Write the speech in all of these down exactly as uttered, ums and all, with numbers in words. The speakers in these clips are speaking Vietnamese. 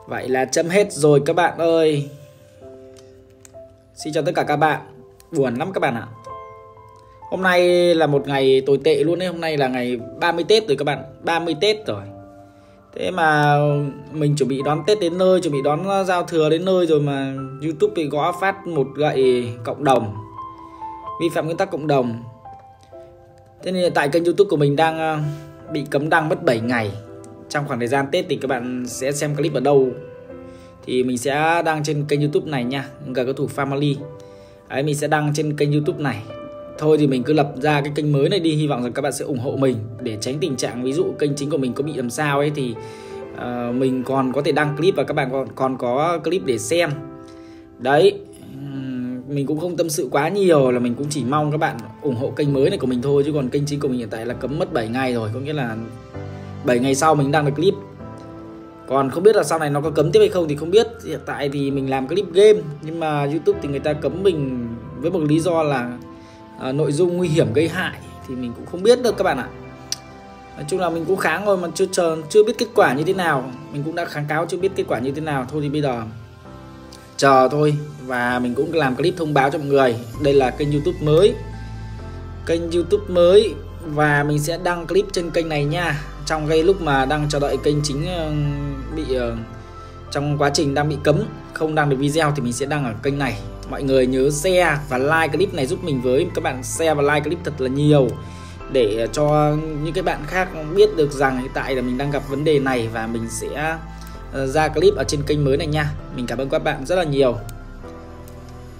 Vậy là chấm hết rồi các bạn ơi. Xin chào tất cả các bạn. Buồn lắm các bạn ạ. Hôm nay là một ngày tồi tệ luôn đấy. Hôm nay là ngày ba mươi Tết rồi các bạn. ba mươi Tết rồi. Thế mà mình chuẩn bị đón Tết đến nơi, chuẩn bị đón giao thừa đến nơi rồi mà YouTube bị gõ phát một gậy cộng đồng, vi phạm nguyên tắc cộng đồng. Thế nên tại kênh YouTube của mình đang bị cấm đăng mất bảy ngày. Trong khoảng thời gian Tết thì các bạn sẽ xem clip ở đâu thì mình sẽ đăng trên kênh YouTube này nha, Gà Cao Thủ Family. Đấy, mình sẽ đăng trên kênh YouTube này. Thôi thì mình cứ lập ra cái kênh mới này đi, hy vọng rằng các bạn sẽ ủng hộ mình để tránh tình trạng ví dụ kênh chính của mình có bị làm sao ấy thì uh, mình còn có thể đăng clip và các bạn còn, còn có clip để xem. Đấy, mình cũng không tâm sự quá nhiều, là mình cũng chỉ mong các bạn ủng hộ kênh mới này của mình thôi, chứ còn kênh chính của mình hiện tại là cấm mất bảy ngày rồi, có nghĩa là bảy ngày sau mình đăng được clip. Còn không biết là sau này nó có cấm tiếp hay không thì không biết. Hiện tại thì mình làm clip game, nhưng mà YouTube thì người ta cấm mình với một lý do là à, nội dung nguy hiểm gây hại, thì mình cũng không biết được các bạn ạ. Nói chung là mình cũng kháng rồi mà chưa chờ chưa biết kết quả như thế nào. Mình cũng đã kháng cáo chưa biết kết quả như thế nào. Thôi thì bây giờ chờ thôi. Và mình cũng làm clip thông báo cho mọi người. Đây là kênh YouTube mới. Kênh YouTube mới. Và mình sẽ đăng clip trên kênh này nha. Trong cái lúc mà đang chờ đợi kênh chính bị trong quá trình đang bị cấm, không đăng được video thì mình sẽ đăng ở kênh này. Mọi người nhớ share và like clip này giúp mình với. Các bạn share và like clip thật là nhiều để cho những cái bạn khác biết được rằng hiện tại là mình đang gặp vấn đề này, và mình sẽ ra clip ở trên kênh mới này nha. Mình cảm ơn các bạn rất là nhiều.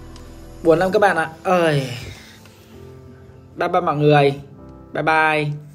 Buồn lắm các bạn ạ. Ơi. Bye bye mọi người. Bye bye.